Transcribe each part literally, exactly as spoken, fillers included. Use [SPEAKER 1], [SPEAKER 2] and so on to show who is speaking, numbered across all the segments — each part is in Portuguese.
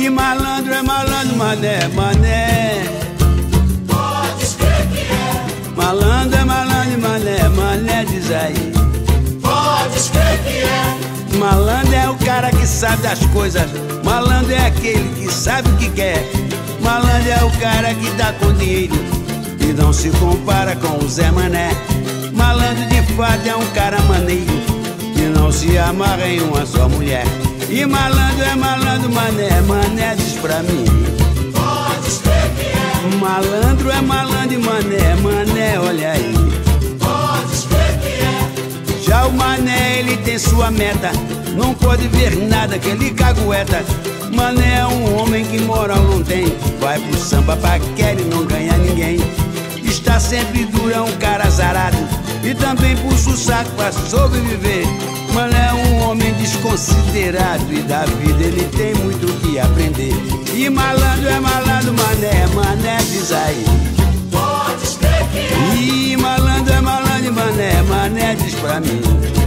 [SPEAKER 1] E malandro é malandro, mané, mané.
[SPEAKER 2] Pode escrever que é.
[SPEAKER 1] Malandro é malandro, mané, mané, diz aí.
[SPEAKER 2] Pode escrever que é.
[SPEAKER 1] Malandro é o cara que sabe das coisas. Malandro é aquele que sabe o que quer. Malandro é o cara que dá com dinheiro e não se compara com o Zé Mané. Malandro de fato é um cara maneiro que não se amarra em uma só mulher. E malandro é malandro, mané, mané, diz pra mim.
[SPEAKER 2] Pode escrever que é.
[SPEAKER 1] Malandro é malandro e mané, mané, olha aí.
[SPEAKER 2] Pode escrever que é.
[SPEAKER 1] Já o mané, ele tem sua meta, não pode ver nada que ele cagueta. Mané é um homem que moral não tem, vai pro samba, paquera e não ganha ninguém. Está sempre duro, é um cara azarado e também puxa o saco pra sobreviver. Mané é um homem desconsiderado e da vida ele tem muito o que aprender. E malandro é malandro, mané, mané, diz aí.
[SPEAKER 2] Pode escrever que é.
[SPEAKER 1] E malandro é malandro, mané, mané, diz pra mim.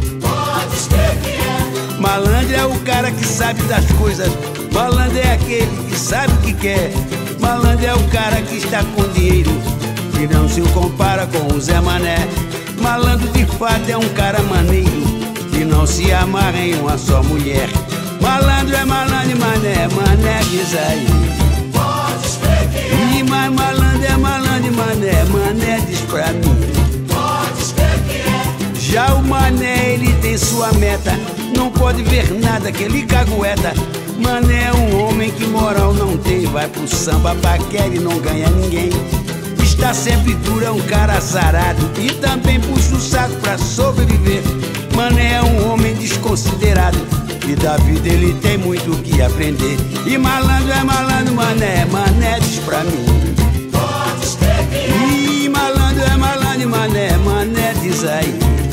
[SPEAKER 2] Pode escrever que é.
[SPEAKER 1] Malandro é o cara que sabe das coisas. Malandro é aquele que sabe o que quer. Malandro é o cara que está com dinheiro que não se compara com o Zé Mané. Malandro de fato é um cara maneiro que não se amarra em uma só mulher. Malandro é malandro, mané, mané, diz aí.
[SPEAKER 2] Pode escrever que é.
[SPEAKER 1] E mais malandro é malandro, mané, mané, diz pra mim.
[SPEAKER 2] Pode escrever que é.
[SPEAKER 1] Já o mané, ele tem sua meta, não pode ver nada que ele cagueta. Mané é um homem que moral não tem, vai pro samba, paquera e não ganha ninguém. Está sempre duro, é um cara azarado e também puxa o saco pra sobreviver. Mané é um homem desconsiderado e da vida ele tem muito o que aprender. E malandro é malandro, mané, mané, diz pra mim.
[SPEAKER 2] Pode escrever que é.
[SPEAKER 1] E malandro é malandro, mané, mané, diz aí.